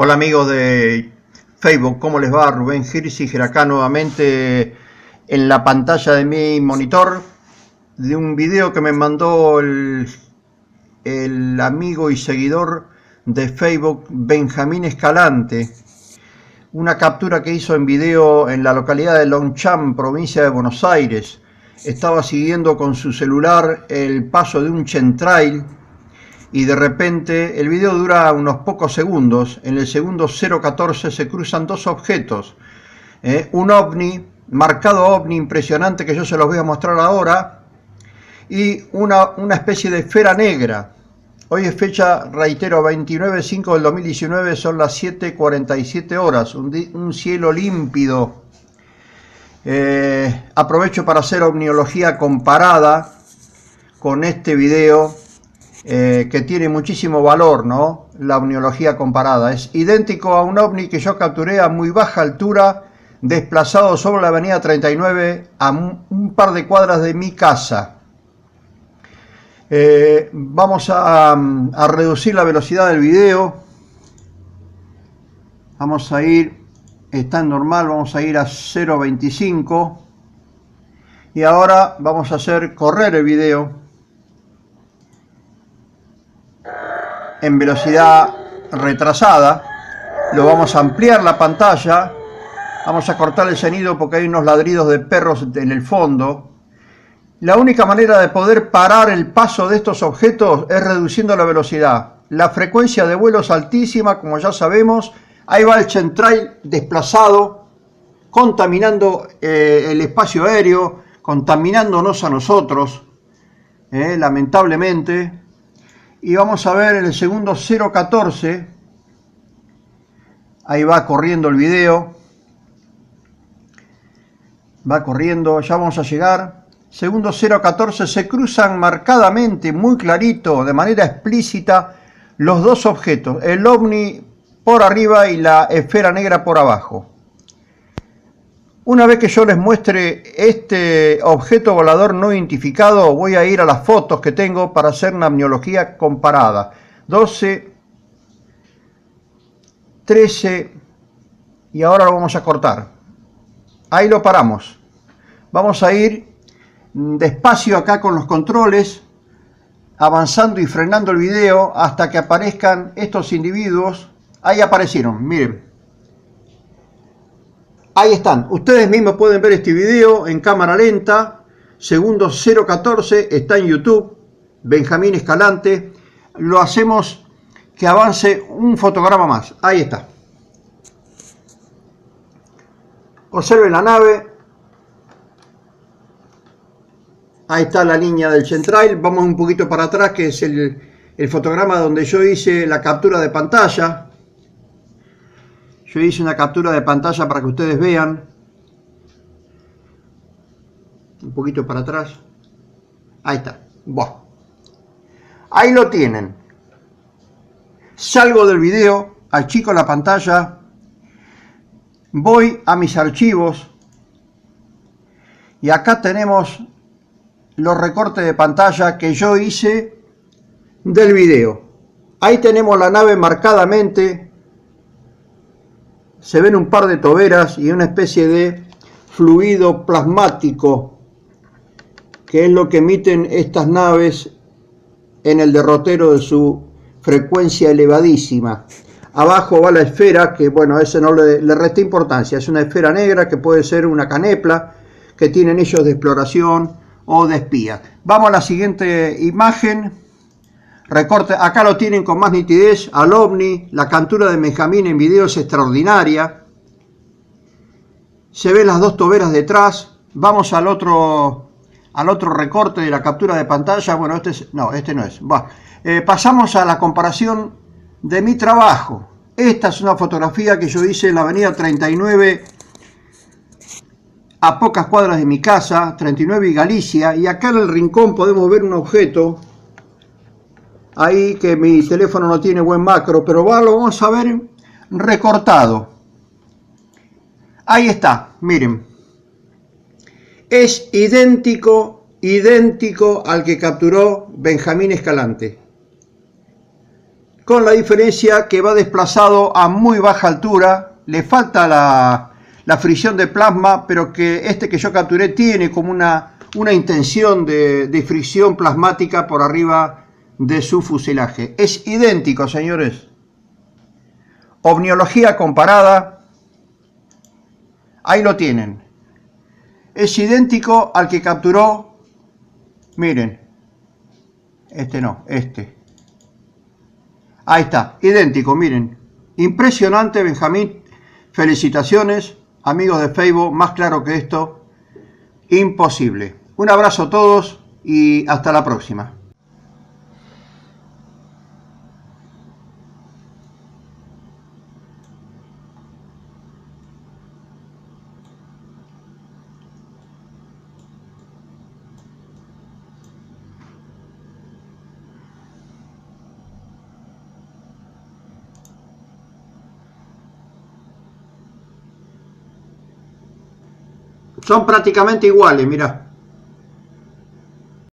Hola amigos de Facebook, ¿cómo les va? Rubén Hirziger acá nuevamente en la pantalla de mi monitor de un video que me mandó el amigo y seguidor de Facebook Benjamín Escalante. Una captura que hizo en video en la localidad de Longchamp, provincia de Buenos Aires. Estaba siguiendo con su celular el paso de un chemtrail y de repente el video dura unos pocos segundos. En el segundo 014 se cruzan dos objetos, un ovni, marcado ovni impresionante que yo se los voy a mostrar ahora, y una especie de esfera negra. Hoy es fecha, reitero, 29/5 del 2019, son las 7:47 horas, un cielo límpido. Aprovecho para hacer ovniología comparada con este video, que tiene muchísimo valor, ¿no? La ovniología comparada. Es idéntico a un ovni que yo capturé a muy baja altura, desplazado sobre la avenida 39 a un par de cuadras de mi casa. Vamos a reducir la velocidad del video. Vamos a ir, está en normal, vamos a ir a 0.25. Y ahora vamos a hacer correr el video en velocidad retrasada. Lo vamos a ampliar la pantalla. Vamos a cortar el sonido porque hay unos ladridos de perros en el fondo. La única manera de poder parar el paso de estos objetos es reduciendo la velocidad. La frecuencia de vuelo es altísima, como ya sabemos. Ahí va el chemtrail desplazado, contaminando el espacio aéreo, contaminándonos a nosotros, lamentablemente. Y vamos a ver en el segundo 014, ahí va corriendo el video, va corriendo, ya vamos a llegar. Segundo 014, se cruzan marcadamente, muy clarito, de manera explícita, los dos objetos, el ovni por arriba y la esfera negra por abajo. Una vez que yo les muestre este objeto volador no identificado, voy a ir a las fotos que tengo para hacer una ovniología comparada. 12, 13 y ahora lo vamos a cortar. Ahí lo paramos. Vamos a ir despacio acá con los controles, avanzando y frenando el video hasta que aparezcan estos individuos. Ahí aparecieron, miren. Ahí están, ustedes mismos pueden ver este video en cámara lenta, segundo 014, está en YouTube, Benjamín Escalante. Lo hacemos que avance un fotograma más, ahí está. Observen la nave, ahí está la línea del chemtrail. Vamos un poquito para atrás, que es el fotograma donde yo hice la captura de pantalla. Yo hice una captura de pantalla para que ustedes vean. Un poquito para atrás. Ahí está. Buah. Ahí lo tienen. Salgo del video, achico la pantalla, voy a mis archivos y acá tenemos los recortes de pantalla que yo hice del video. Ahí tenemos la nave marcadamente. Se ven un par de toberas y una especie de fluido plasmático, que es lo que emiten estas naves en el derrotero de su frecuencia elevadísima. Abajo va la esfera, que bueno, a ese no le resta importancia. Es una esfera negra que puede ser una canepla que tienen ellos de exploración o de espía. Vamos a la siguiente imagen. Recorte, acá lo tienen con más nitidez al ovni. La captura de Benjamín en video es extraordinaria. Se ven las dos toberas detrás. Vamos al otro recorte de la captura de pantalla. Bueno, este no es. Pasamos a la comparación de mi trabajo. Esta es una fotografía que yo hice en la avenida 39, a pocas cuadras de mi casa, 39 y Galicia. Y acá en el rincón podemos ver un objeto. Ahí que mi teléfono no tiene buen macro, pero lo vamos a ver recortado. Ahí está, miren. Es idéntico al que capturó Benjamín Escalante. con la diferencia que va desplazado a muy baja altura, le falta la fricción de plasma, pero que este que yo capturé tiene como una intención de fricción plasmática por arriba de su fuselaje. Es idéntico, señores. Ovniología comparada, ahí lo tienen. Es idéntico al que capturó, miren, este no, este. Ahí está, idéntico, miren. Impresionante, Benjamín. Felicitaciones, amigos de Facebook, más claro que esto, imposible. Un abrazo a todos y hasta la próxima. Son prácticamente iguales, mirá.